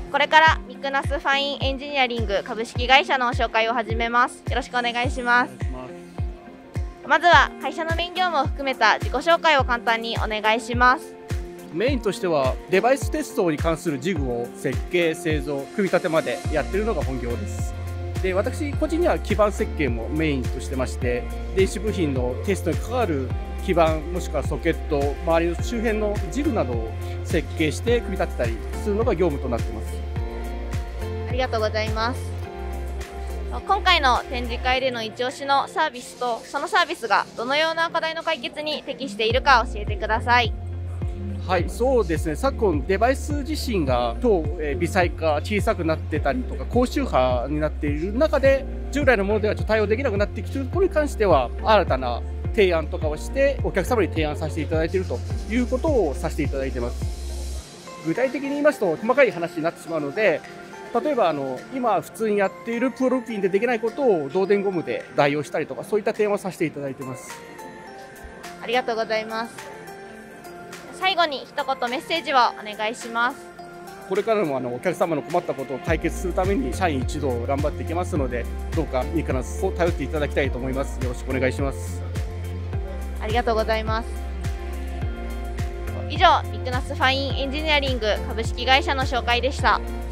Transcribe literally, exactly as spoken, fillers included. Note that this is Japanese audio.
これからミクナスファインエンジニアリング株式会社の紹介を始めます。よろしくお願いします。まずは会社のメイン業務を含めた自己紹介を簡単にお願いします。 メインとしてはデバイステストに関する事務を設計、製造、組み立てまでやっているのが本業です。で、私個人には基板設計もメインとしてまして、電子部品のテストに関わる基板もしくはソケット、周りの周辺のジグなどを設計して組み立てたりするのが業務となっています。 ありがとうございます。今回の展示会での一押しのサービスと、そのサービスがどのような課題の解決に適しているか教えてください。 はい、そうですね。昨今デバイス自身が超微細化、小さくなってたりとか高周波になっている中で、従来のものではちょっと対応できなくなってきているところに関しては、新たな提案とかをしてお客様に提案させていただいているということをさせていただいています。具体的に言いますと細かい話になってしまうので、例えばあの今普通にやっているプロピンでできないことを導電ゴムで代用したりとか、そういった提案をさせていただいています。 ありがとうございます。最後に一言メッセージをお願いします。 これからもあのお客様の困ったことを解決するために社員一同頑張っていきますので、どうかミクナスを頼っていただきたいと思います。よろしくお願いします。 ありがとうございます。以上、ミクナスファインエンジニアリング株式会社の紹介でした。